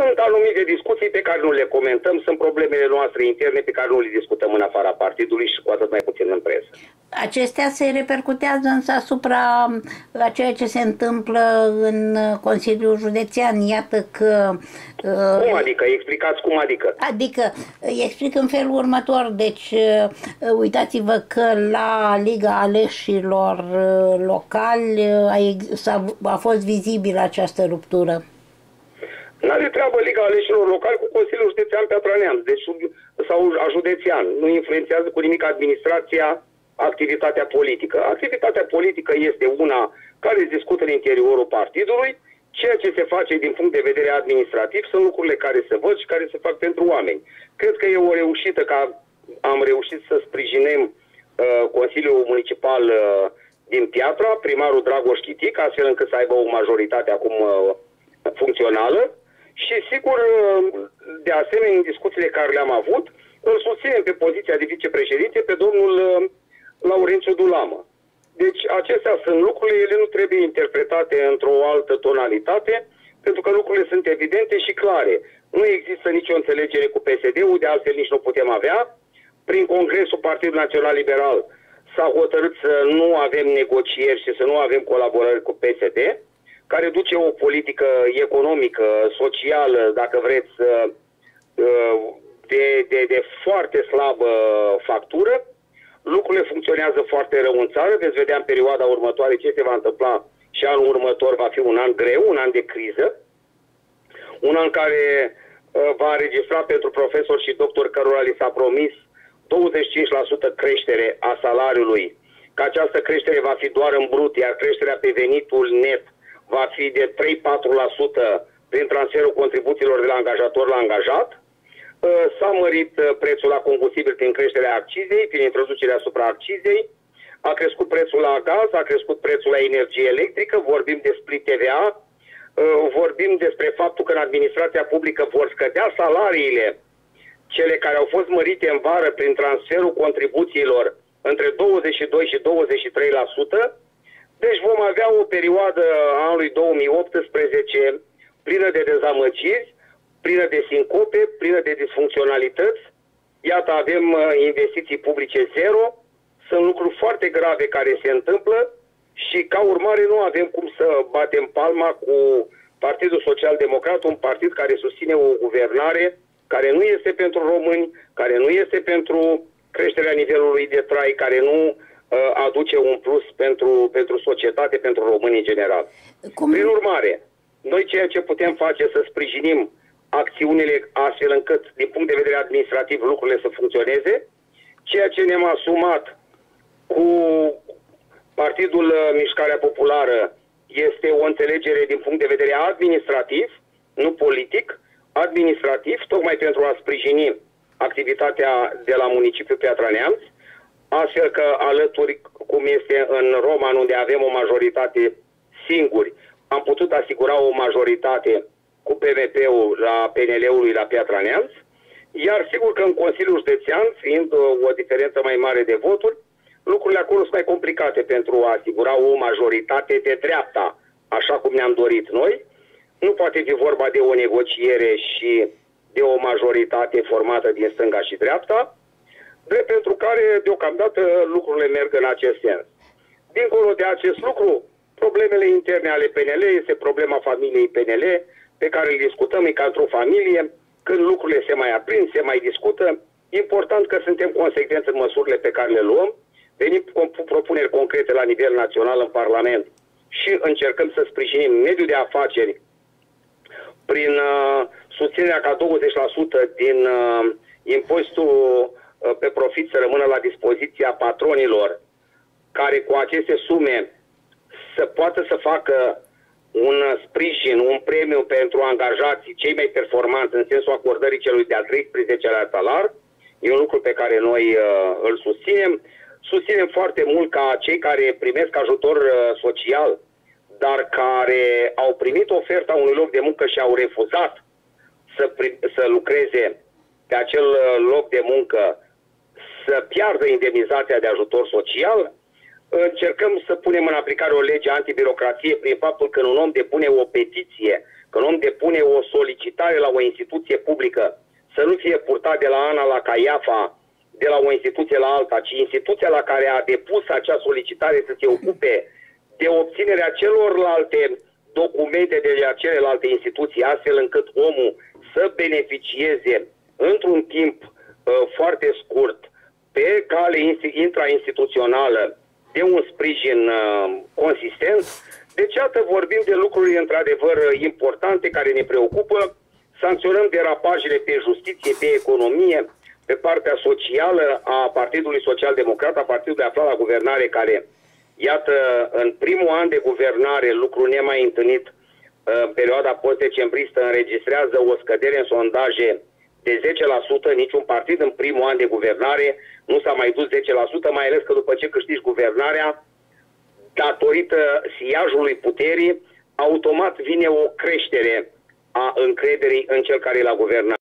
Sunt anumite discuții pe care nu le comentăm, sunt problemele noastre interne pe care nu le discutăm în afara partidului și cu atât mai puțin în presă. Acestea se repercutează însă asupra a ceea ce se întâmplă în Consiliul Județean. Iată că... Cum adică? Explicați cum adică? Adică, explic în felul următor. Deci, uitați-vă că la Liga Aleșilor locali a fost vizibilă această ruptură. N-are treabă Liga Aleșilor locali cu Consiliul Județean Piatra Neamț, deci sau a județean. Nu influențează cu nimic administrația, activitatea politică. Activitatea politică este una care se discută în interiorul partidului. Ceea ce se face din punct de vedere administrativ sunt lucrurile care se văd și care se fac pentru oameni. Cred că e o reușită că am reușit să sprijinim Consiliul Municipal din Piatra, primarul Dragoș Chitic, astfel încât să aibă o majoritate acum funcțională. Și sigur, de asemenea, în discuțiile care le-am avut, îl susținem pe poziția de vicepreședinte pe domnul Leoreanu Dulamă. Deci acestea sunt lucrurile, ele nu trebuie interpretate într-o altă tonalitate, pentru că lucrurile sunt evidente și clare. Nu există nicio înțelegere cu PSD-ul, de altfel nici nu putem avea. Prin Congresul Partidului Național Liberal s-a hotărât să nu avem negocieri și să nu avem colaborări cu PSD, care duce o politică economică, socială, dacă vreți, de foarte slabă factură. Lucrurile funcționează foarte rău în țară. Veți vedea în perioada următoare ce se va întâmpla și anul următor va fi un an greu, un an de criză, un an care va înregistra pentru profesori și doctori cărora li s-a promis 25% creștere a salariului, că această creștere va fi doar în brut, iar creșterea pe venitul net va fi de 3-4% prin transferul contribuțiilor de la angajator la angajat. S-a mărit prețul la combustibil prin creșterea accizei, prin introducerea supraaccizei, a crescut prețul la gaz, a crescut prețul la energie electrică, vorbim despre TVA, vorbim despre faptul că în administrația publică vor scădea salariile, cele care au fost mărite în vară prin transferul contribuțiilor între 22 și 23%. Deci vom avea o perioadă a anului 2018 plină de dezamăgiri, plină de sincope, plină de disfuncționalități. Iată, avem investiții publice zero, sunt lucruri foarte grave care se întâmplă și ca urmare nu avem cum să batem palma cu Partidul Social Democrat, un partid care susține o guvernare care nu este pentru români, care nu este pentru creșterea nivelului de trai, care nu aduce un plus pentru societate, pentru români în general. Prin urmare, noi ceea ce putem face să sprijinim acțiunile astfel încât, din punct de vedere administrativ, lucrurile să funcționeze. Ceea ce ne-am asumat cu Partidul Mișcarea Populară este o înțelegere din punct de vedere administrativ, nu politic, administrativ, tocmai pentru a sprijini activitatea de la municipiul Piatra Neamț, astfel că alături, cum este în Roman, unde avem o majoritate singuri, am putut asigura o majoritate cu PVP-ul la PNL-ului la Piatra Neamț, iar sigur că în Consiliul Județean, fiind o diferență mai mare de voturi, lucrurile acolo sunt mai complicate pentru a asigura o majoritate de dreapta, așa cum ne-am dorit noi. Nu poate fi vorba de o negociere și de o majoritate formată din stânga și dreapta, drept pentru care deocamdată lucrurile merg în acest sens. Dincolo de acest lucru, problemele interne ale PNL este problema familiei PNL, pe care îl discutăm, e ca într-o familie, când lucrurile se mai aprind, se mai discută. Important că suntem consecvenți în măsurile pe care le luăm, venim cu propuneri concrete la nivel național în Parlament și încercăm să sprijinim mediul de afaceri prin susținerea ca 20% din impozitul pe profit să rămână la dispoziția patronilor, care cu aceste sume să poată să facă un sprijin, un premiu pentru angajații cei mai performanți în sensul acordării celui de-al 13-lea salar. E un lucru pe care noi îl susținem. Susținem foarte mult ca cei care primesc ajutor social, dar care au primit oferta unui loc de muncă și au refuzat să lucreze pe acel loc de muncă, să piardă indemnizația de ajutor social. Încercăm să punem în aplicare o lege antibirocrație prin faptul că un om depune o petiție Când om depune o solicitare la o instituție publică, să nu fie purtat de la Ana la Caiafa, de la o instituție la alta, ci instituția la care a depus acea solicitare să se ocupe de obținerea celorlalte documente de la celelalte instituții, astfel încât omul să beneficieze într-un timp foarte scurt, pe cale intrainstituțională, de un sprijin consistent. Deci, iată, vorbim de lucruri într-adevăr importante care ne preocupă. Sancționăm derapajele pe justiție, pe economie, pe partea socială a Partidului Social-Democrat, a partidului aflat la guvernare, care, iată, în primul an de guvernare, lucru nemai întâlnit, în perioada post-decembristă, înregistrează o scădere în sondaje de 10%. Niciun partid în primul an de guvernare nu s-a mai dus 10%, mai ales că după ce câștigi guvernarea, datorită siajului puterii, automat vine o creștere a încrederii în cel care e la guvernare.